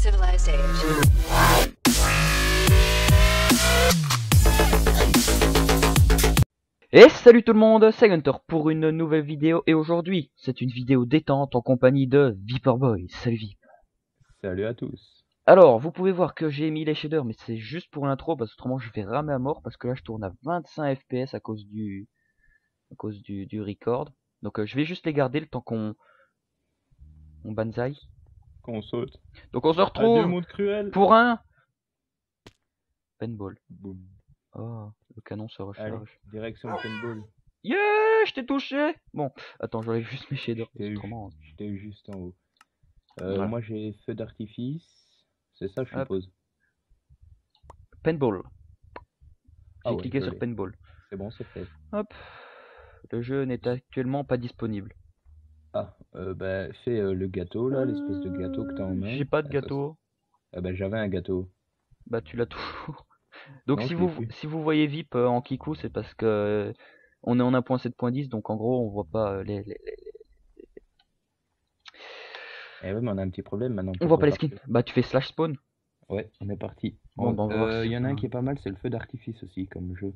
civilized age. Et salut tout le monde, c'est Gunter pour une nouvelle vidéo et aujourd'hui c'est une vidéo détente en compagnie de Viperboy. Salut Vip. Salut à tous. Alors vous pouvez voir que j'ai mis les shaders mais c'est juste pour l'intro parce que autrement je vais ramer à mort parce que là je tourne à 25 fps à cause du record. Donc je vais juste les garder le temps qu'on banzai. Qu'on saute. Donc on se Adieu retrouve monde cruel. pour un paintball. Boum. Oh, le canon se Allez, recharge. direction le paintball. Yeah, je t'ai touché. Bon, attends, j'enlève juste mes shaders. Autrement, J'étais eu juste en haut. Voilà. Moi j'ai feu d'artifice. C'est ça je Hop. suppose. paintball. J'ai Ah ouais, cliqué je sur l'ai. paintball. C'est bon, c'est fait. Hop. Le jeu n'est actuellement pas disponible. Ah, bah fais le gâteau là, l'espèce de gâteau que t'as en main. J'ai pas de Ah, ça, gâteau. Ah bah j'avais un gâteau. Bah tu l'as toujours. Donc Non, si je l'ai vous plus. si vous voyez Vip en kikou, c'est parce que on est en 1.7.10, donc en gros on voit pas Eh ouais, mais on a un petit problème maintenant. on voit pas les skins. Bah tu fais slash spawn. Ouais, on est parti. Bon, bah, on va voir Il si y en a on- un qui est pas mal, c'est le feu d'artifice aussi comme jeu.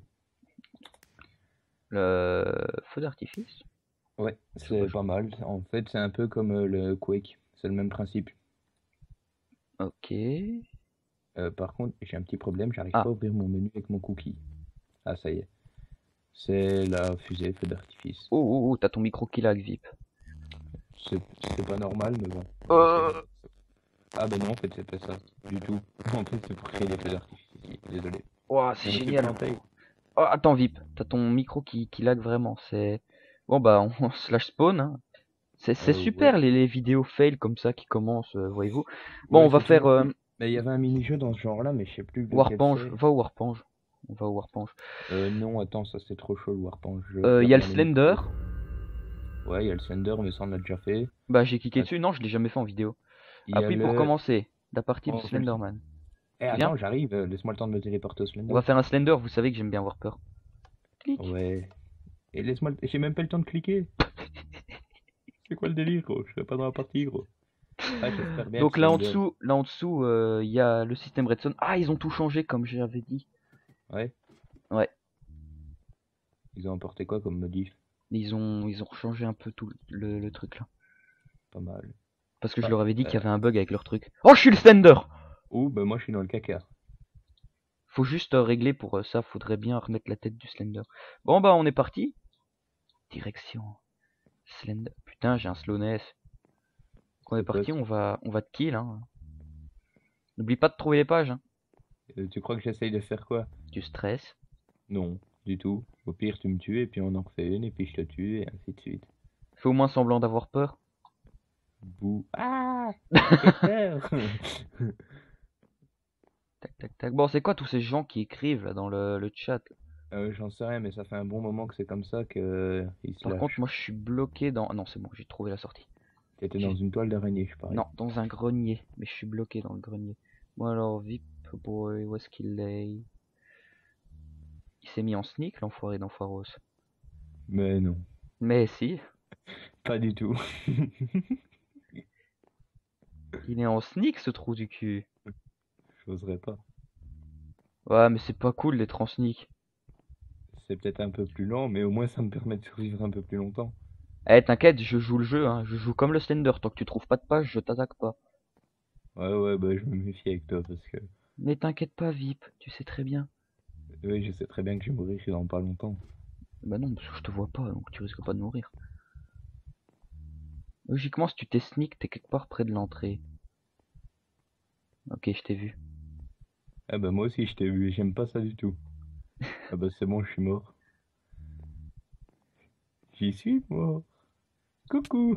Le feu d'artifice. Ouais, Je c'est vois, pas mal. En fait, c'est un peu comme le Quake. C'est le même principe. Ok. Par contre, j'ai un petit problème, j'arrive Ah. pas à ouvrir mon menu avec mon cookie. Ah, ça y est. C'est la fusée, feu d'artifice. Oh, t'as ton micro qui lag Vip. C'est pas normal, mais bon. Ah, ben non, en fait, c'est pas ça. Du tout. En fait, c'est pour créer des feux d'artifice ici. Désolé. Ouah, c'est Je me suis génial. planté. Oh, attends Vip, t'as ton micro qui lag vraiment. C'est bon bah on slash spawn. Hein. C'est super Ouais. les vidéos fail comme ça qui commencent, voyez-vous. Bon, Ouais, on va c'est faire toujours cool. Mais il y avait un mini-jeu dans ce genre-là, mais je sais plus lequel Warpange. c'est. Va au Warpange. On va au Warpange. Non, attends, ça c'est trop chaud le Warpange. Je Il y a regarde le dans les Slender. micros. Ouais, il y a le Slender, mais ça on a déjà fait. Bah j'ai cliqué Ah, dessus. Non, je l'ai jamais fait en vidéo. il y a Appuie pour le... commencer la partie Oh, de je le sais. Slenderman. Eh, Viens. attends, j'arrive. Laisse-moi le temps de me téléporter au Slender. On va faire un Slender. Vous savez que j'aime bien avoir peur. Clic. Ouais. Et laisse-moi... J'ai même pas le temps de cliquer. C'est quoi le délire, gros? Je serais pas dans la partie, gros. Ah, j'espère bien Donc que là Slender... en dessous, il y a le système Redstone. Ah, ils ont tout changé comme j'avais dit. Ouais. Ouais. Ils ont apporté quoi comme modif? Ils ont changé un peu tout le truc là. Pas mal. Parce que je Ah, leur avais dit qu'il y avait un bug avec leur truc. Oh, je suis le Slender! Ouh, bah moi je suis dans le caca. Faut juste régler pour ça, faudrait bien remettre la tête du Slender. Bon bah on est parti. Direction Slender. Putain, j'ai un slowness. Donc on est C'est quoi, parti, ça? on va te kill hein. N'oublie pas de trouver les pages hein. Tu crois que j'essaye de faire quoi? Tu stresses. Non, du tout. Au pire, tu me tues et puis on en refait une et puis je te tue et ainsi de suite. Fais au moins semblant d'avoir peur. Bouh. Ah! J'ai peur. Tac tac tac. Bon, c'est quoi tous ces gens qui écrivent là dans le chat là? J'en sais rien, mais ça fait un bon moment que c'est comme ça que ils se Par lâchent. contre, moi je suis bloqué dans... Non, c'est bon, j'ai trouvé la sortie. T'étais dans une toile d'araignée, je parie. Non, dans un grenier. Mais je suis bloqué dans le grenier. Bon alors, Vip Boy, où est-ce qu'il est? Il s'est mis en sneak, l'enfoiré d'Enfoiros. Mais non, Mais si, pas du tout. il est en sneak ce trou du cul. J'oserais pas. Ouais, mais c'est pas cool d'être en sneak. C'est peut-être un peu plus lent, mais au moins ça me permet de survivre un peu plus longtemps. Eh, t'inquiète, je joue le jeu, hein. Je joue comme le Slender. Tant que tu trouves pas de page, je t'attaque pas. Ouais, bah je me méfie avec toi parce que... Mais t'inquiète pas, Vip, tu sais très bien. Oui, je sais très bien que je vais mourir dans pas longtemps. Bah non, parce que je te vois pas, donc tu risques pas de mourir. Logiquement, si tu t'es sneak, t'es quelque part près de l'entrée. Ok, je t'ai vu. Ah bah moi aussi je t'ai vu, j'aime pas ça du tout. Ah bah c'est bon, je suis mort. J'y suis mort. Coucou.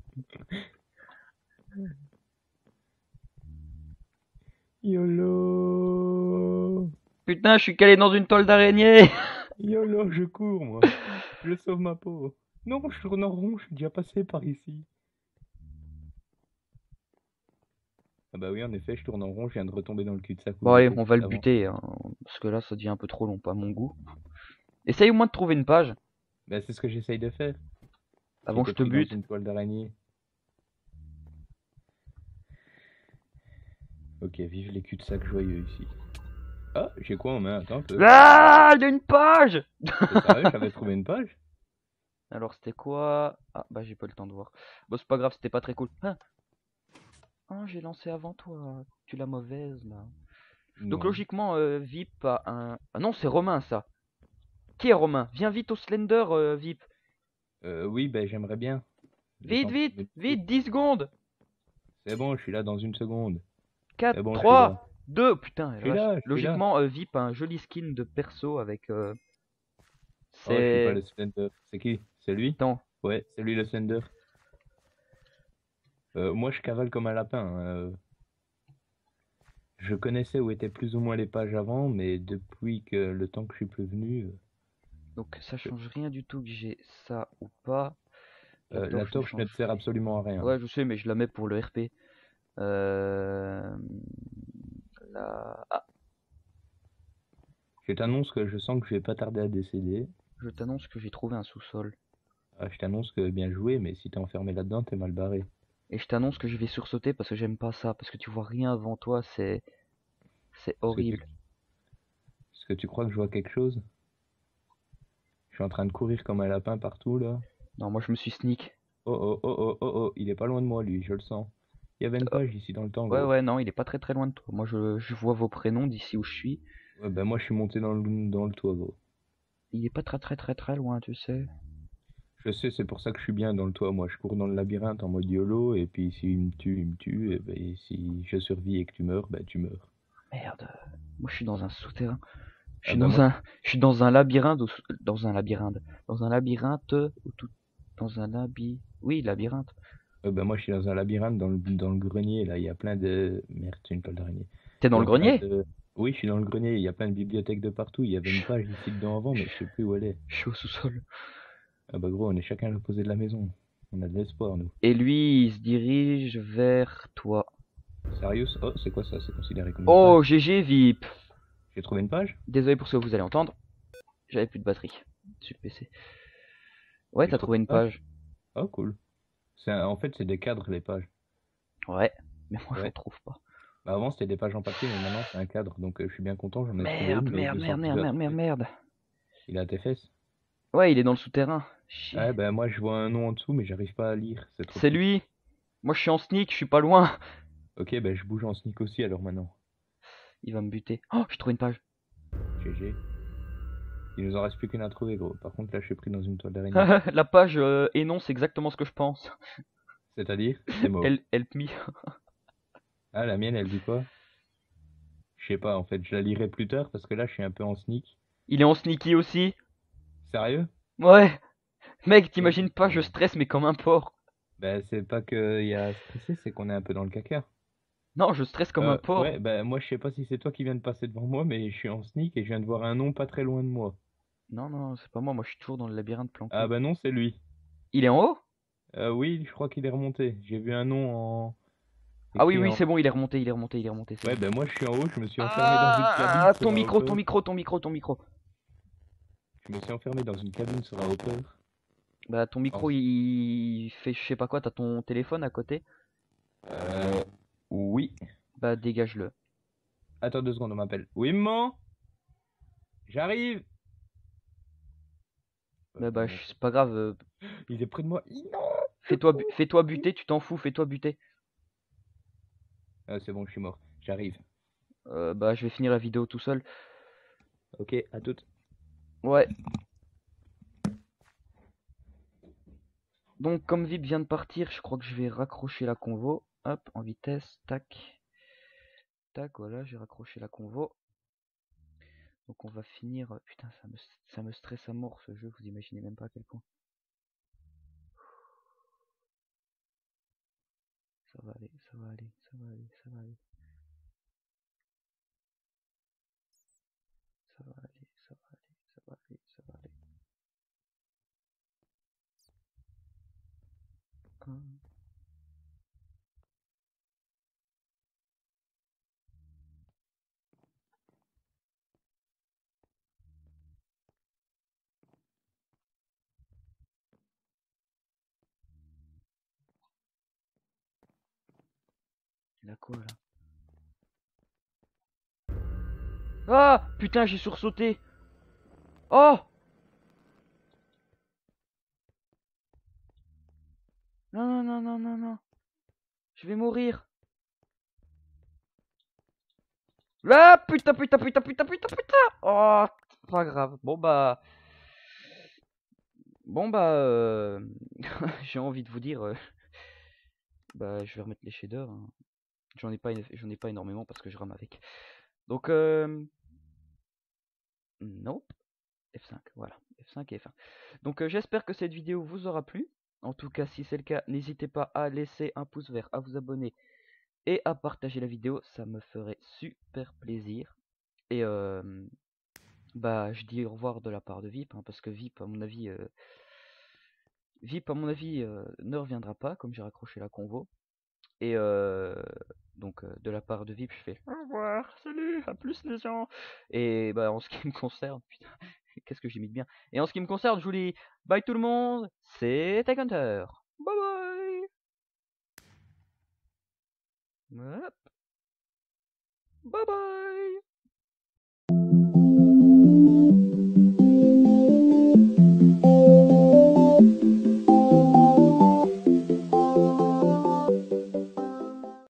YOLO. Putain, je suis calé dans une toile d'araignée. YOLO, je cours moi. Je sauve ma peau. Non, je tourne en rond, je suis déjà passé par ici. Ah bah oui, en effet, je tourne en rond, je viens de retomber dans le cul-de-sac. Bon allez, on va le buter, hein, parce que là ça devient un peu trop long, pas à mon goût. Essaye au moins de trouver une page. Bah c'est ce que j'essaye de faire. Avant je te J'étais pris bute. dans une toile d'araignée. Ok, vive les cul-de-sac joyeux ici. Ah, j'ai quoi en main? Attends un peu. Ah, il y a une page! T'es sérieux, j'avais trouvé une page? Alors c'était quoi? Ah bah j'ai pas le temps de voir. Bon c'est pas grave, c'était pas très cool. Ah, j'ai lancé avant toi. Tu la mauvaise là. Donc Non. logiquement VIP a un... Ah non c'est Romain ça. Qui est Romain? Viens vite au Slender VIP. Oui, ben j'aimerais bien. Le Vite temps de vite me vite 10 secondes. C'est bon, je suis là dans une seconde. 4, C'est bon, je suis là. 3, 2. Putain Je la suis vache. là, je suis là. Logiquement VIP a un joli skin de perso avec... Oh, je suis pas c'est... le Slender. C'est qui? C'est lui? Attends. Ouais, c'est lui le Slender. Moi, je cavale comme un lapin, hein. Je connaissais où étaient plus ou moins les pages avant, mais depuis que le temps que je suis plus venu, Donc ça change rien du tout que j'ai ça ou pas. La la torche ne torche ne te change sert rien. absolument à rien. Ouais je sais mais je la mets pour le RP. Euh... Ah, Je t'annonce que je sens que je vais pas tarder à décéder. je t'annonce que j'ai trouvé un sous-sol. Ah, je t'annonce que bien joué, mais si t'es enfermé là-dedans, t'es mal barré. Et je t'annonce que je vais sursauter parce que j'aime pas ça. Parce que tu vois rien avant toi, c'est Est-ce que tu, horrible. est-ce que tu crois que je vois quelque chose? Je suis en train de courir comme un lapin partout, là. Non, moi je me suis sneak. Oh oh oh oh oh oh, il est pas loin de moi, lui, je le sens. Il y avait une Euh, page ici dans le ouais, tango. ouais, non, il est pas très très loin de toi. Moi je vois vos prénoms d'ici où je suis. Ouais, ben moi, je suis monté dans le toit, gros. Il est pas très très très très loin, tu sais. Je sais, c'est pour ça que je suis bien dans le toit. Moi, je cours dans le labyrinthe en mode YOLO, et puis s'il me tue, il me tue, et ben, et si je survis et que tu meurs, ben tu meurs. Merde. Moi je suis dans un souterrain. Je Ah suis ben dans moi, un, je suis dans un labyrinthe, dans un labyrinthe, dans un labyrinthe, ou tout, dans un oui, labyrinthe. je suis dans un labyrinthe dans le grenier, là. Il y a plein de... Merde, c'est une toile d'araignée. T'es Il dans y le a plein grenier? de... Oui, je suis dans le grenier, il y a plein de bibliothèques de partout. Il y avait une Je, page ici dedans avant, mais je sais plus où elle est. je suis au sous-sol. Ah bah gros, on est chacun à l'opposé de la maison. On a de l'espoir, nous. Et lui, il se dirige vers toi. Sérieux? Oh, c'est quoi ça? C'est considéré comme une Oh, page? GG VIP. J'ai trouvé une page? Désolé pour ce que vous allez entendre. J'avais plus de batterie sur le PC. Ouais, J'ai t'as trouvé trouvé une une page? page. Oh, cool. En fait, c'est des cadres, les pages. Ouais, mais moi j'en Ouais. trouve pas. Bah, avant, c'était des pages en papier, mais maintenant, c'est un cadre. Donc, je suis bien content, j'en ai trouvé Merde, une, mais merde, merde, merde, merde, merde, merde. il est à tes fesses. Ouais, il est dans le souterrain. Chier. Ouais, bah, moi, je vois un nom en dessous, mais j'arrive pas à lire. C'est trop C'est petit. lui. Moi je suis en sneak, je suis pas loin. Ok, bah, je bouge en sneak aussi, alors maintenant. Il va me buter. Oh, j'ai trouvé une page. GG. Il nous en reste plus qu'une à trouver, gros. Par contre, là, je suis pris dans une toile d'araignée. La page énonce exactement ce que je pense. C'est-à-dire, c'est mort. Help me. Ah, la mienne, elle dit quoi? Je sais pas, en fait, je la lirai plus tard parce que là, je suis un peu en sneak. Il est en sneaky aussi. Sérieux? Ouais. Mec, Ok, t'imagines pas, je stresse mais comme un porc. bah, c'est pas qu'il y a à stresser, c'est qu'on est un peu dans le caca. Non, je stresse comme un porc. Ouais, bah, moi, je sais pas si c'est toi qui viens de passer devant moi, mais je suis en sneak et je viens de voir un nom pas très loin de moi. Non, non, c'est pas moi. Moi je suis toujours dans le labyrinthe Ah, planqué. bah non, c'est lui. Il est en haut? Oui, je crois qu'il est remonté. J'ai vu un nom Ah oui, écrit oui, en... c'est bon, il est remonté, il est remonté, il est remonté, c'est Ouais, bon. bah, moi, je suis en haut, je me suis enfermé dans une cabine Ah, sur ton un micro, hopper. ton micro, ton micro, ton micro. Je me suis enfermé dans une cabine sur un hopper. Bah, ton En- micro, il fait je sais pas quoi, t'as ton téléphone à côté. Euh, oui. Bah, dégage-le. Attends 2 secondes, on m'appelle. Oui, maman? J'arrive! Bah, Bon, c'est pas grave. il est près de moi. Non! Fais-toi buter, tu t'en fous, fais-toi buter. Ah, c'est bon, je suis mort. J'arrive. Bah, je vais finir la vidéo tout seul. Ok, à toute. Ouais. Donc, comme Vip vient de partir, je crois que je vais raccrocher la convo. Hop, en vitesse, tac. Tac, voilà, j'ai raccroché la convo. Donc, on va finir. Putain, ça me stresse à mort ce jeu, vous imaginez même pas à quel point. Ça va aller, ça va aller, ça va aller, ça va aller. Ça va aller, ça va aller, ça va aller, ça va aller. Hum. Il a quoi là? Ah, putain, j'ai sursauté. Oh! Non, non, non, non, non, non. Je vais mourir. Ah, putain, putain, putain, putain, putain, putain. Oh, pas grave. Bon, bah, j'ai envie de vous dire, bah, je vais remettre les shaders, hein. J'en ai pas énormément parce que je rame avec. Donc, nope. F5, voilà. F5 et F1. Donc, j'espère que cette vidéo vous aura plu. En tout cas, si c'est le cas, n'hésitez pas à laisser un pouce vert, à vous abonner et à partager la vidéo. Ça me ferait super plaisir. Et bah, je dis au revoir de la part de VIP, hein, parce que VIP, à mon avis, ne reviendra pas, comme j'ai raccroché la convo. Et donc, de la part de VIP, je fais au revoir, salut, à plus les gens. Et bah, en ce qui me concerne, putain, qu'est-ce que j'ai mis de bien. Et en ce qui me concerne, je vous dis bye tout le monde, c'est Tech Hunter. Bye bye. Hop. Bye bye.